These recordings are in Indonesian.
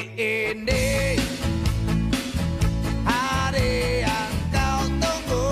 ini hari yang kau tunggu,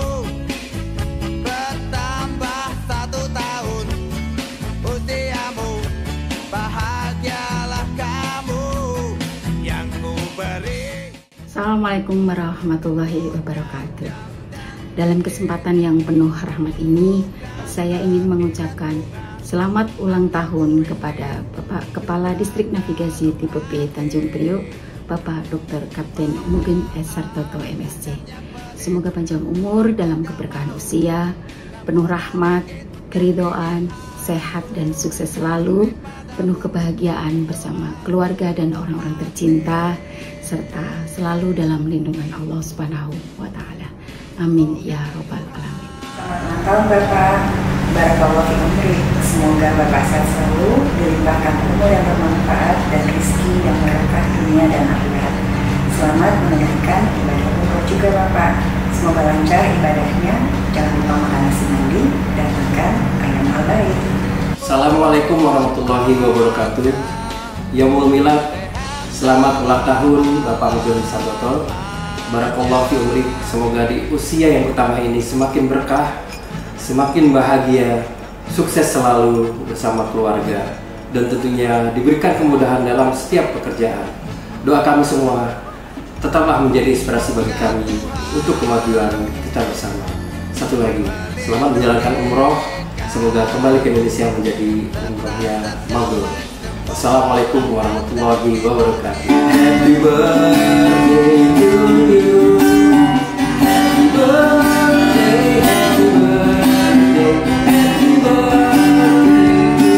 bertambah 1 tahun usiamu, bahagialah kamu yang ku beri. Assalamualaikum warahmatullahi wabarakatuh. Dalam kesempatan yang penuh rahmat ini, saya ingin mengucapkan selamat ulang tahun kepada Bapak Kepala Distrik Navigasi Tipe B Tanjung Priok, Bapak Dr. Kapten Mugen S. Sartoto MSc. Semoga panjang umur dalam keberkahan usia, penuh rahmat, keridhaan, sehat dan sukses selalu, penuh kebahagiaan bersama keluarga dan orang-orang tercinta, serta selalu dalam lindungan Allah Subhanahu wa Ta'ala. Amin ya Robbal Alamin. Selamat ulang tahun Bapak, barakallahu fi umri. Semoga Bapak sehat selalu, dilimpahkan umur yang bermanfaat dan rezeki yang berkah dunia dan akhirat. Selamat menunaikan ibadah umroh juga Bapak. Semoga lancar ibadahnya, jangan lupa makan nasi mandi dan makan ayam al-bait. Assalamualaikum warahmatullahi wabarakatuh. Yaumul Milad, selamat ulang tahun Bapak Mugen Sartoto. Barakallahu fi umri. Semoga di usia yang pertama ini semakin berkah, semakin bahagia, sukses selalu bersama keluarga, dan tentunya diberikan kemudahan dalam setiap pekerjaan. Doa kami semua tetaplah menjadi inspirasi bagi kami untuk kemajuan kita bersama. Satu lagi, selamat menjalankan umroh. Semoga kembali ke Indonesia menjadi umrohnya mabrur. Wassalamualaikum warahmatullahi wabarakatuh. Happy birthday to you. Happy birthday, happy birthday, happy birthday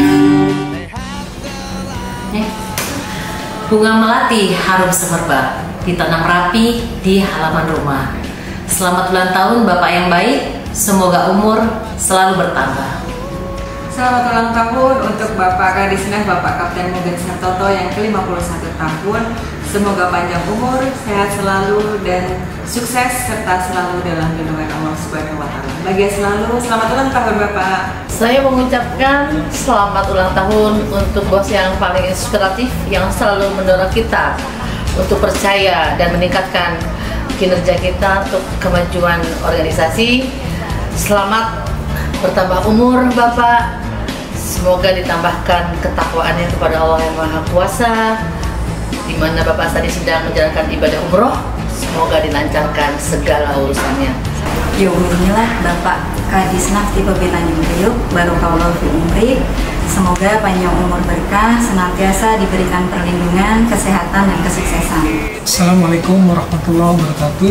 to you. Bunga melati harum semerbak, ditanam rapi di halaman rumah. Selamat ulang tahun Bapak yang baik, semoga umur selalu bertambah. Selamat ulang tahun untuk Bapak Kadisnaf Bapak Kapten Mugen Sartoto yang ke-51 tahun. Semoga panjang umur, sehat selalu, dan sukses serta selalu dalam lindungan Allah Subhanahu wa Ta'ala. Bahagia selalu, selamat ulang tahun Bapak. Saya mengucapkan selamat ulang tahun untuk bos yang paling inspiratif, yang selalu mendorong kita untuk percaya dan meningkatkan kinerja kita untuk kemajuan organisasi. Selamat bertambah umur Bapak. Semoga ditambahkan ketakwaannya kepada Allah yang Maha Kuasa, di mana Bapak tadi sedang menjalankan ibadah umroh. Semoga dilancarkan segala urusannya. Inilah Bapak Kadisnaf Tipe B Tanjung Priok, barakallahu fi umri. Semoga panjang umur berkah, senantiasa diberikan perlindungan, kesehatan dan kesuksesan. Assalamualaikum warahmatullahi wabarakatuh.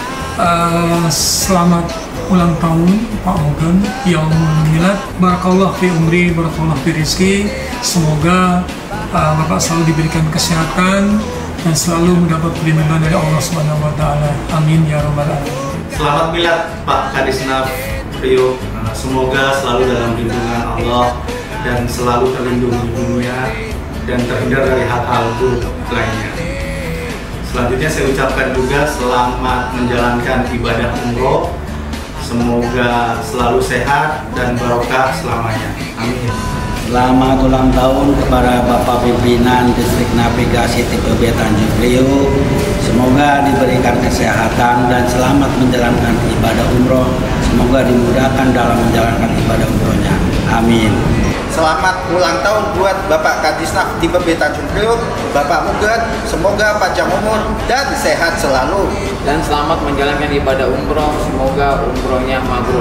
Selamat ulang tahun Pak Mugen, Yaumul Milad, barakallahu fi umri, barakallahu fi rizki. Semoga Bapak selalu diberikan kesehatan dan selalu mendapat perlindungan dari Allah Subhanahu wa Ta'ala. Amin ya Rabbal Alamin. Selamat Milad Pak Kadisnaf Priok. Semoga selalu dalam lindungan Allah dan selalu terlindungi di dunia dan terhindar dari hal-hal buruk lainnya. Selanjutnya saya ucapkan juga selamat menjalankan ibadah umroh. Semoga selalu sehat dan barokah selamanya. Amin. Selamat ulang tahun kepada Bapak Pimpinan Distrik Navigasi Tipe B Tanjung Priok. Semoga diberikan kesehatan dan selamat menjalankan ibadah umroh. Semoga dimudahkan dalam menjalankan ibadah umrohnya. Amin. Selamat ulang tahun buat Bapak Kadisnaf Tipe B Tanjung Priok, Bapak Mugen. Semoga panjang umur dan sehat selalu. Dan selamat menjalankan ibadah umroh. Semoga umrohnya mabrur.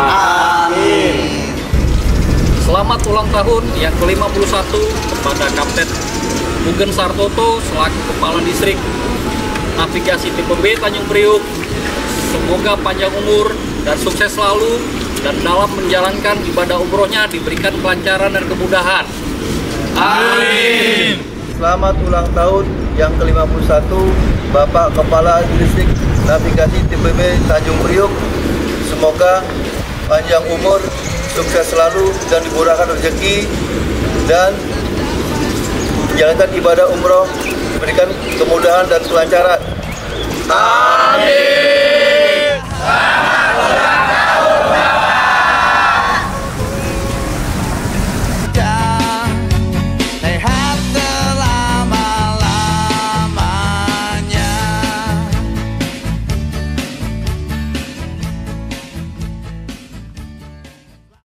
Amin. Selamat ulang tahun yang ke-51 kepada Kapten Mugen Sartoto selaku Kepala Distrik Navigasi Tipe B Tanjung Priok. Semoga panjang umur dan sukses selalu, dan dalam menjalankan ibadah umrohnya diberikan kelancaran dan kemudahan. Amin. Selamat ulang tahun yang ke-51 Bapak Kepala Distrik Navigasi Tipe B Tanjung Priok. Semoga panjang umur, sukses selalu, dan dimurahkan rezeki, dan menjalankan ibadah umroh diberikan kemudahan dan kelancaran. Amin.